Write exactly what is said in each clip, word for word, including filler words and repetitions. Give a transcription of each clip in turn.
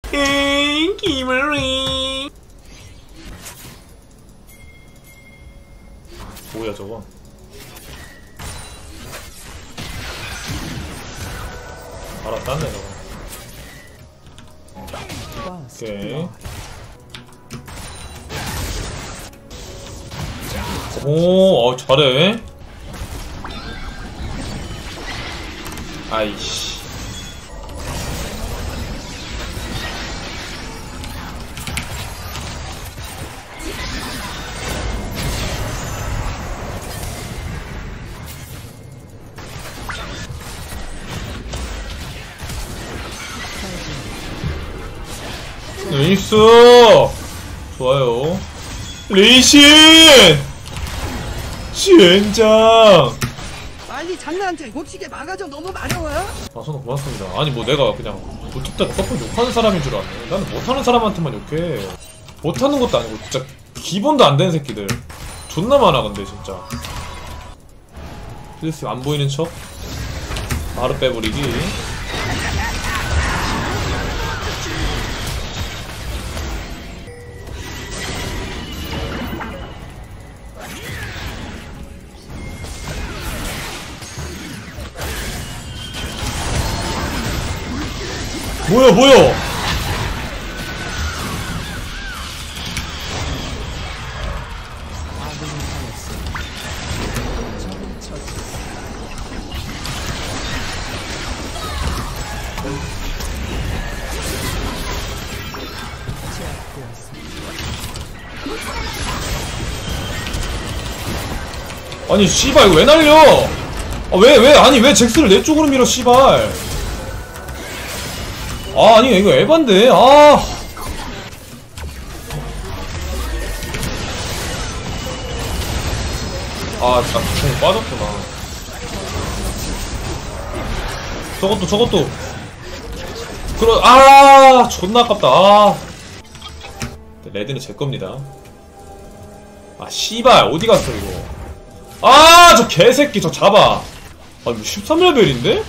에이 기머리. 뭐야 저거. 알았다네 저거. 오케이. 오, 어, 잘해. 아이씨. 나이스! 좋아요. 리신! 젠장! 빨리 장난한테 못치게 막아줘. 너무 마려워요? 아, 선우 고맙습니다. 아니 뭐 내가 그냥 못했다고 서폿 욕하는 사람인 줄 아네. 나는 못하는 사람한테만 욕해. 못하는 것도 아니고 진짜 기본도 안 되는 새끼들 존나 많아. 근데 진짜 필스 안 보이는 척 바로 빼버리기. 뭐야 뭐야. 아니 씨발 이거 왜 날려. 아 왜 왜 아니 왜 잭스를 내 쪽으로 밀어 씨발. 아 아니 이거 에반데. 아 아 진짜 공 빠졌구나. 저것도 저것도 그러 아 존나 아깝다. 아 레드는 제 겁니다. 아 씨발 어디 갔어 이거. 아 저 개새끼 저 잡아. 아 이거 십삼 레벨인데?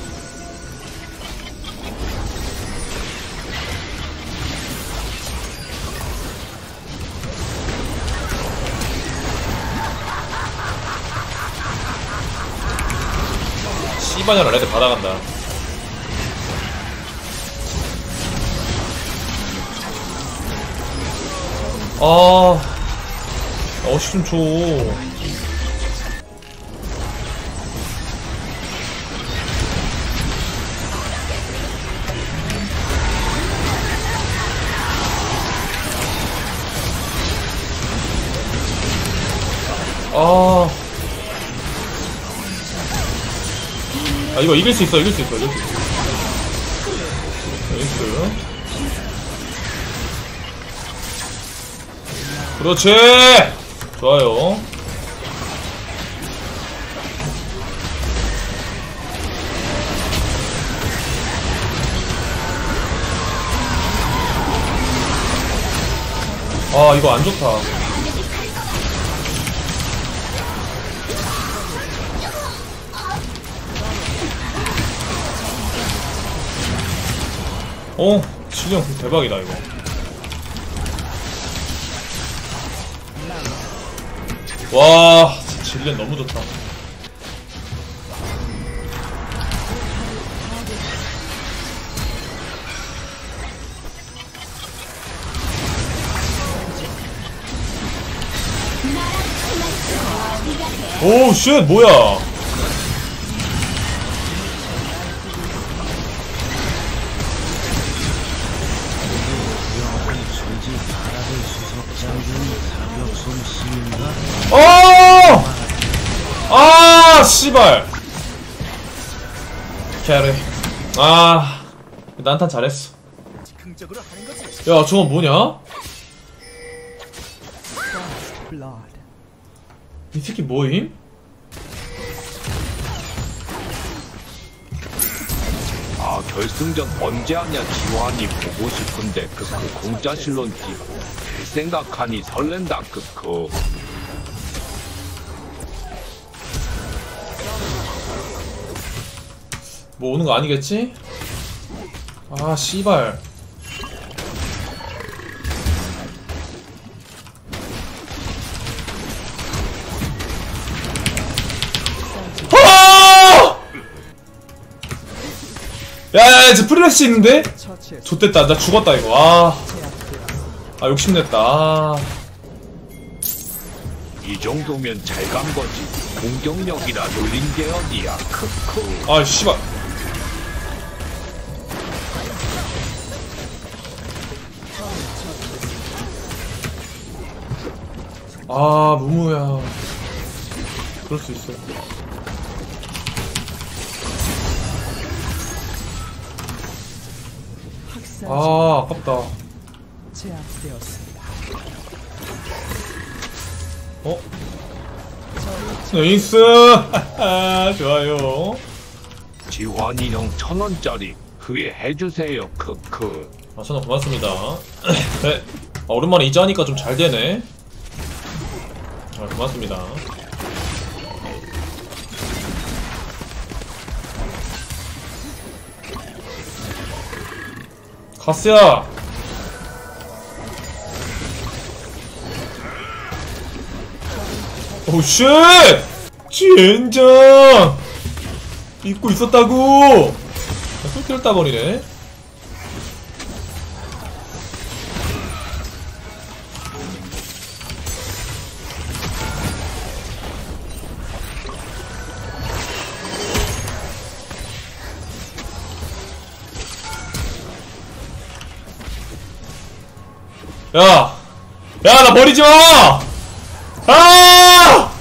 씨바냐라 레드 받아간다. 아 어시 좀 줘. 아, 아 이거 이길 수 있어, 이길 수 있어, 이길 수 있어. 나이스. 그렇지. 좋아요. 아 이거 안 좋다. 어, 질량 대박이다 이거. 와, 질량 너무 좋다. 오, 쉣, 뭐야? 어! 아, 씨발. 캐리. 아, 난탄 잘했어. 야, 저건 뭐냐? 이 새끼 뭐임? 아 결승전 언제 하냐 지환이 보고 싶은데 크크 공짜 실론 띠 생각하니 설렌다 크크. 뭐 오는 거 아니겠지? 아 씨발. 야, 이제 프리레시 있는데? 좋됐다. 나 죽었다, 이거. 아. 아, 욕심냈다. 아. 이 정도면 잘 간 거지. 공격력이라 놀린 게 어디야. 크크. 아, 씨발. 아, 무무야. 그럴 수 있어. 아, 아깝다. 어? 네이스! 좋아요. 지환이 형 천원짜리 후회해주세요. 크크. 아, 천원 고맙습니다. 네. 아, 오랜만에 이제 하니까 좀 잘 되네. 아, 고맙습니다. 가스야! 오, 쉣! 젠장! 잊고 있었다고! 쏠킬 따버리네. 야! 야, 나 버리지 마! 아!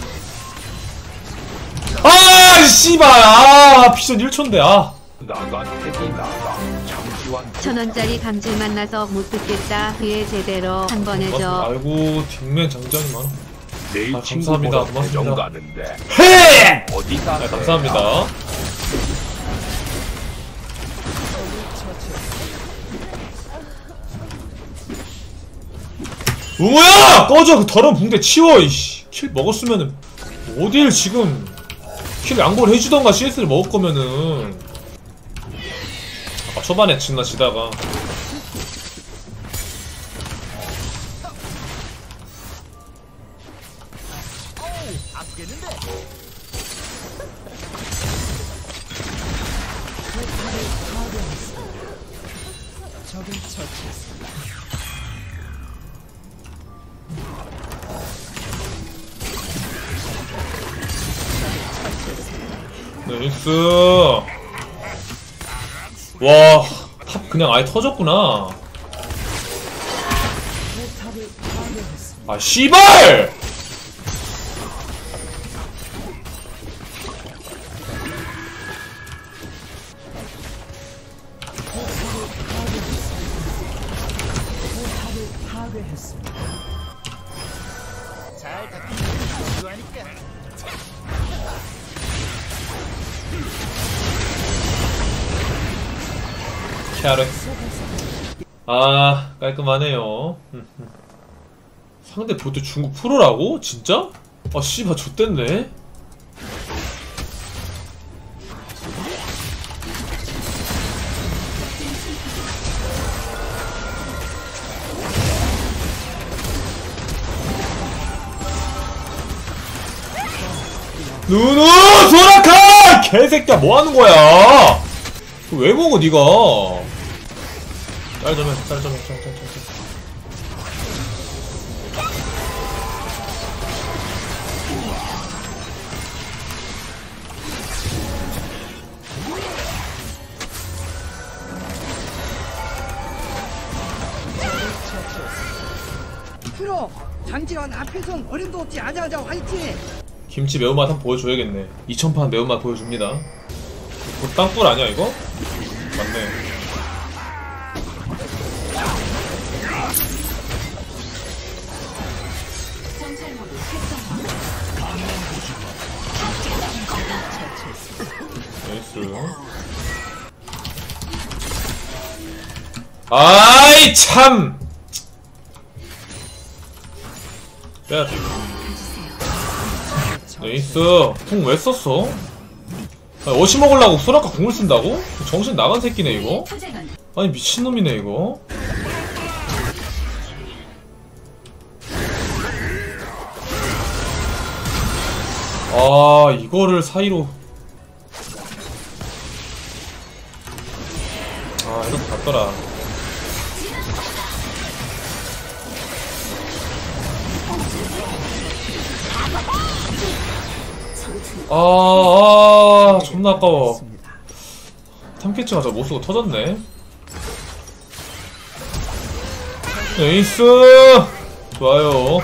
아, 씨발! 아, 피전 일 초인데, 아. 나가, 테디 나가. 장지환. 천원짜리 감질 만나서 못 듣겠다. 그에 제대로 한 번 해줘. 아이고, 뒷면 장장이 많아. 내일 아, 친구 감사합니다. 보러 대전 고맙습니다. 가는데. 헤! 어디다? 네, 감사합니다. 우모야! 꺼져! 그 더러운 붕대 치워! 이씨. 킬 먹었으면은 어딜 지금 킬 양보를 해주던가 씨에스를 먹을 거면은. 아까 초반에 지나치다가 나이스. 와, 탑 그냥 아예 터졌구나. 아, 씨발! 캐럿. 아, 깔끔하네요. 상대 보트 중국 프로라고? 진짜? 아, 씨발, 좆됐네. 누누! 소라카! 개새끼야, 뭐하는 거야? 왜 먹어, 니가? 짤 좀 해, 짤 좀 해, 짤, 짤, 짤, 짤. 프로 장지환 앞에선 어림도 없지. 아자아자 화이팅. 김치 매운맛 한번 보여줘야겠네. 이천 판 매운맛 보여줍니다. 그 땅굴 아니야 이거? 맞네. 나이스. 아이 참! 빼야돼. 나이스. 궁 왜 썼어? 아니, 어시 먹으려고 소라카 궁을 쓴다고? 정신 나간 새끼네 이거? 아니 미친놈이네 이거? 아 이거를 사이로 그럼 갔더라. 아, 아, 존나 아까워. 탐캐치가 저 못쓰고 터졌네. 에이스! 좋아요.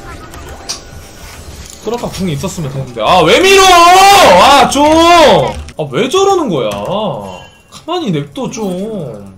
그렇다 궁이 있었으면 되는데. 아, 왜 밀어! 아, 좀! 아, 왜 저러는 거야? 가만히 냅둬, 좀.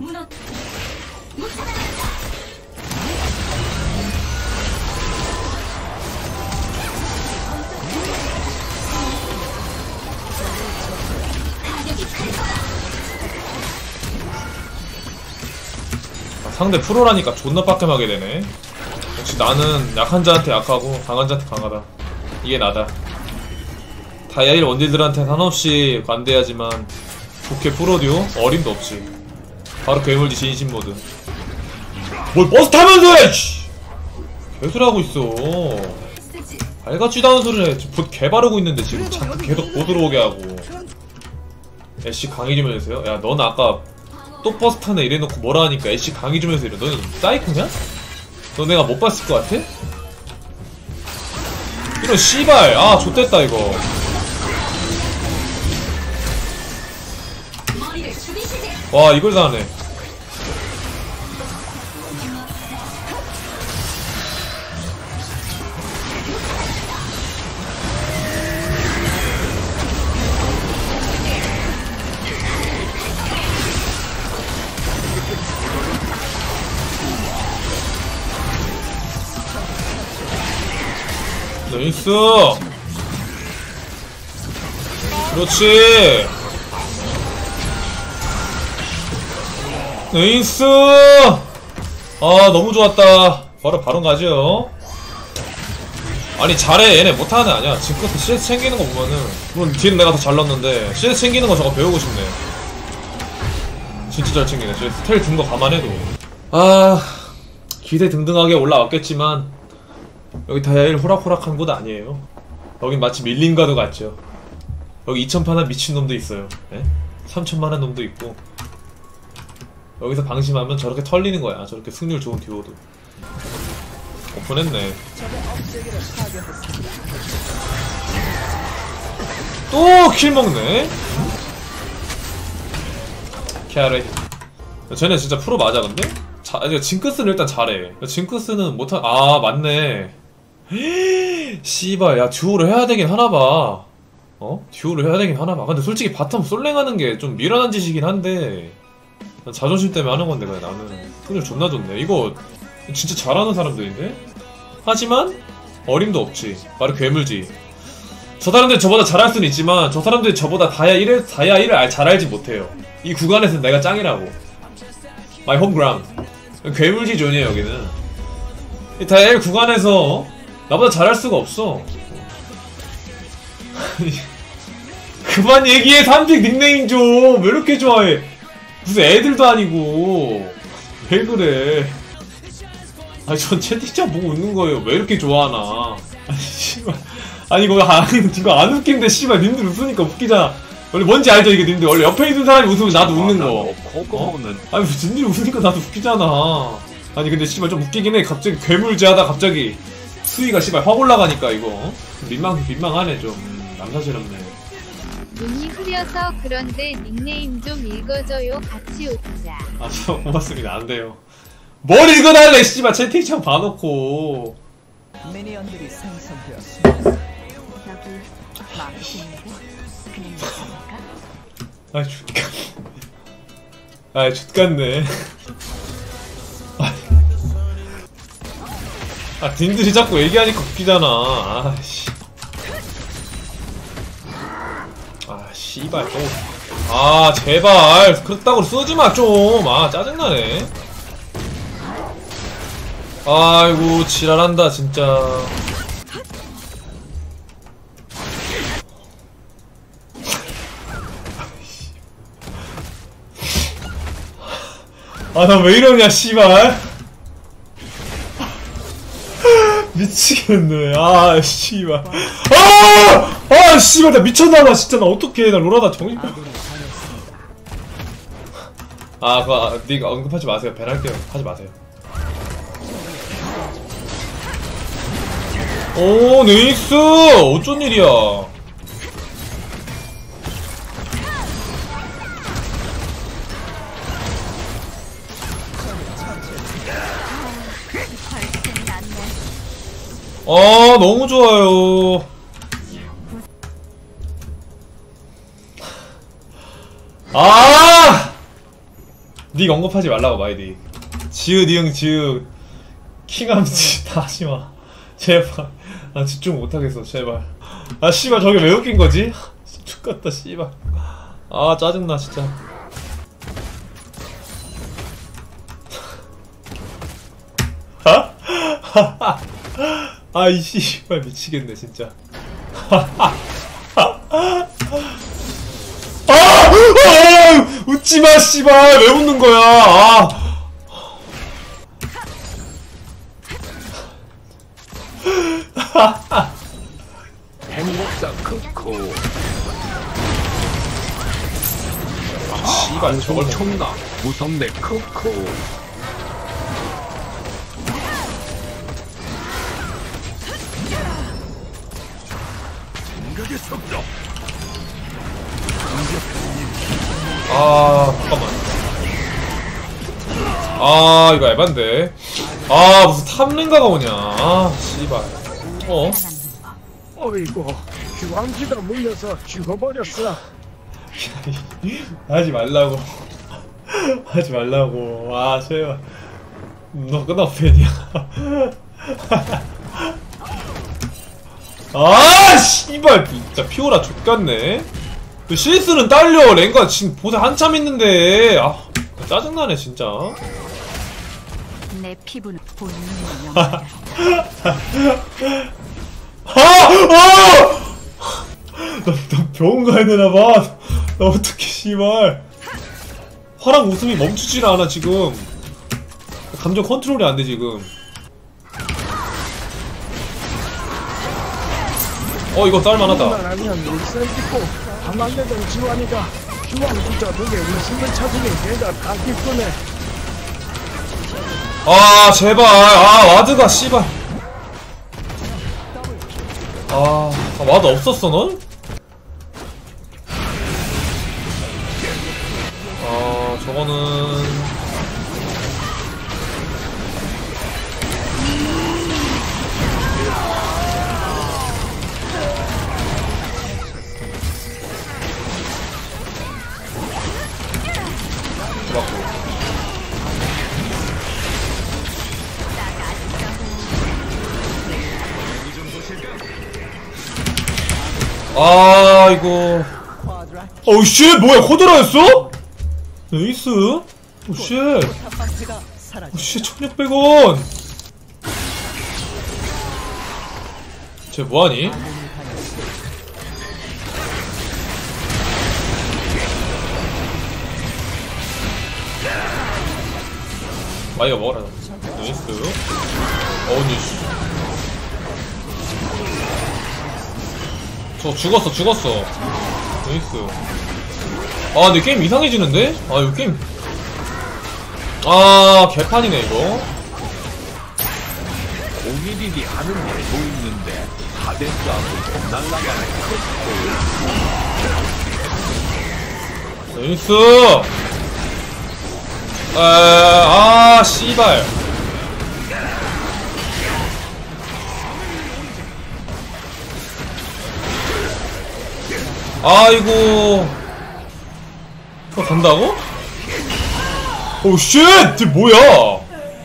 상대 프로라니까 존나 빡겜하게 되네. 역시 나는 약한 자한테 약하고 강한 자한테 강하다. 이게 나다. 다이아일 원딜들한테 한없이 관대하지만 좋게 프로듀 어림도 없지. 바로 괴물지 진심 모드. 뭘 버스 타면서 해! 개소리하고 있어. 발같지도 않은 소리를 해. 지금 봇 개바르고 있는데 지금 자꾸 계속 못 들어오게 하고. 애쉬 강의 좀 해주세요. 야, 넌 아까 또 버스 타네 이래놓고 뭐라 하니까 애쉬 강의 좀 해서 이래. 너는 사이코냐? 너 내가 못 봤을 것 같아? 이런 씨발. 아, 좆됐다 이거. 와, 이걸 다 하네. 나이스. 그렇지. 나이스. 아, 너무 좋았다. 바로 바로 가죠. 아니 잘해. 얘네 못하는 애 아니야. 지금부터 씨에스 챙기는 거 보면은, 물론 뒤는 내가 더 잘났는데 씨에스 챙기는 거 저거 배우고 싶네. 진짜 잘 챙기네. 씨에스 텔 든 거 감안해도. 아, 기대 등등하게 올라왔겠지만 여기 다이아일 호락호락한 곳 아니에요. 여긴 마치 밀린가도 같죠. 여기 이천판한 미친놈도 있어요. 예? 삼천만한 놈도 있고. 여기서 방심하면 저렇게 털리는 거야. 저렇게 승률 좋은 듀오도. 오픈했네. 또 킬 먹네. 캐리. 쟤네 진짜 프로 맞아 근데? 자, 징크스는 일단 잘해. 징크스는 못한. 아, 맞네. 씨발, 야, 듀오를 해야 되긴 하나봐. 어? 듀오를 해야 되긴 하나봐. 근데 솔직히 바텀 솔랭하는 게 좀 미련한 짓이긴 한데, 난 자존심 때문에 하는 건데, 그냥 나는. 승률 존나 좋네. 이거 진짜 잘하는 사람들인데? 하지만 어림도 없지. 바로 괴물지. 저 사람들이 저보다 잘할 수는 있지만 저 사람들이 저보다 다이아 일을 다이아 일을 잘 알지 못해요. 이 구간에서는 내가 짱이라고. My home ground. 괴물지 존이에요 여기는. 이 다이아 일 구간에서 나보다 잘할 수가 없어. 그만 얘기해. 삼픽 닉네임 좀. 왜 이렇게 좋아해? 무슨 애들도 아니고. 왜 그래? 아니 전 채팅창 보고 웃는 거예요. 왜 이렇게 좋아하나? 아니 씨발. 아니 이거 안, 이거 안 웃긴데 씨발 님들 웃으니까 웃기잖아. 원래 뭔지 알죠 이게 님들. 원래 옆에 있는 사람이 웃으면 나도 웃는 거. 어? 아니 님들이 웃으니까 나도 웃기잖아. 아니 근데 씨발 좀 웃기긴 해. 갑자기 괴물제하다 갑자기 수위가 씨발 확 올라가니까 이거 민망 민망하네 좀. 음, 남사스럽네. 눈이 흐려서 그런데 닉네임 좀 읽어줘요. 같이 웃자. 아, 저 고맙습니다. 안 돼요. 뭘 읽어달래 씨발 채팅창 봐놓고. 미니언들이 생성되었습니다. 여기 마음이신데 그냥 있습니까? 아이 족같네. 아이 족같네. 아 딘들이 자꾸 얘기하니까 웃기잖아. 아씨. 아 씨발 또. 아 제발 그렇다고 쓰지마 좀. 아 짜증나네. 아이고 지랄한다 진짜. 아 나 왜 이러냐 씨발. 미치겠네. 아 씨발. 아! 아 씨발 나 미쳤나봐 진짜. 나 어떡해. 나 로라다 정신. 아 그거 니가 언급하지 마세요. 배날게요. 하지 마세요. 오 네이스! 어쩐 일이야. 아 너무 좋아요. 아! 닉 언급하지 말라고 마이디. 지읒 이응 지읒 킹함지 다 하지마 제발. 나 집중 못하겠어 제발. 아 씨발 저게 왜 웃긴 거지? 죽겠다 씨발. 아 짜증나 진짜. 아이 씨발 미치겠네 진짜. 아! 아! 웃지마 씨발 왜 웃는 거야. 아! 행복사 크크. 아 씨발 저걸 총나 무섭네 크크. 아 잠깐만. 아 이거 에반데. 아 무슨 탑랭가가 오냐. 아 씨발. 어? 어이구, 주황기가 물려서 죽어버렸어. 하지 말라고. 하지 말라고. 아 제발. 너 끝나고 팬이야. 아 씨발 진짜 피오라 족같네. 씨에스는 딸려. 랭가 지금 보세 한참 있는데. 아 짜증나네 진짜. 내 피부는 본능의 영화다. 아! 아! 나, 나 병원 가야 되나봐. 나 어떡해 씨발. 화랑 웃음이 멈추질 않아 지금. 감정 컨트롤이 안 돼 지금. 어 이거 쌀만하다. 뿐만 아니야 일선 찍고 방황되던 지환이가 주황기자 덕에 웃음을 찾으니 내가 다 기쁘네. 아 제발. 아 와드가 씨발. 아, 아 와드 없었어 넌? 아 저거는 맞고. 아 이거 어우 쉣 뭐야 코드라였어? 에이스? 오쉣 오쉣 천육백 원 쟤 뭐하니? 마이가 먹어라. 에이스 어니 씨 저 죽었어 죽었어. 에이스. 아 근데 게임 이상해지는데? 아 이거 게임 아 개판이네 이거. 공일일이 하는 데도 있는데 하덴스하고 돈 날라가네 크크. 에이스. 에, 아 씨발. 아이고. 어, 간다고? 오 쉣! 쟤 뭐야?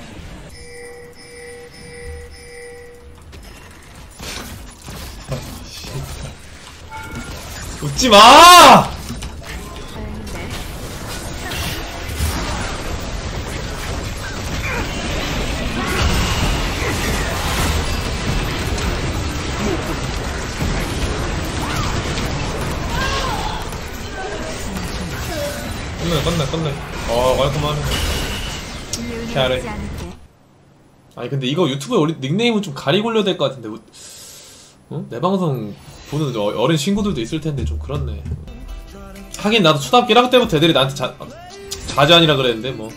웃지마! 끝내 끝내 끝내. 어 깔끔하네. 캐리. 아니 근데 이거 유튜브에 올린 닉네임은 좀 가리고 올려야 될 것 같은데. 어? 내 방송 보는 어, 어린 친구들도 있을 텐데 좀 그렇네. 하긴 나도 초등학교 일 학년 때부터 애들이 나한테 자, 자제한이라 그랬는데 뭐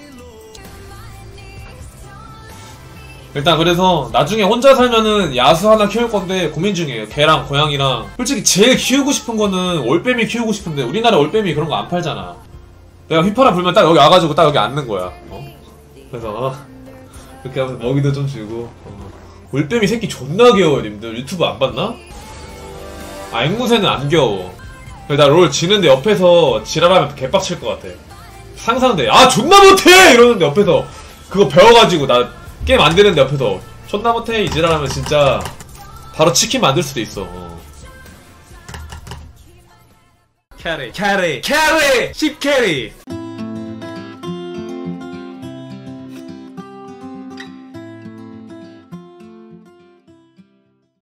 일단 그래서 나중에 혼자 살면은 야수 하나 키울 건데 고민 중이에요. 개랑 고양이랑. 솔직히 제일 키우고 싶은 거는 올빼미 키우고 싶은데 우리나라 올빼미 그런 거 안 팔잖아. 내가 휘파람 불면 딱 여기 와가지고 딱 여기 앉는 거야. 어? 그래서 어, 그렇게 하면서 먹이도 좀 주고. 어. 올빼미 새끼 존나 귀여워요. 님들 유튜브 안 봤나? 아 앵무새는 안 귀여워. 나 롤 지는데 옆에서 지랄하면 개빡칠 것 같아. 상상돼. 아 존나 못해! 이러는데 옆에서 그거 배워가지고 나 게임 안 되는데 옆에서 존나 못해 이지랄하면 진짜 바로 치킨 만들 수도 있어. 어. 캐리 캐리 캐리 십 캐리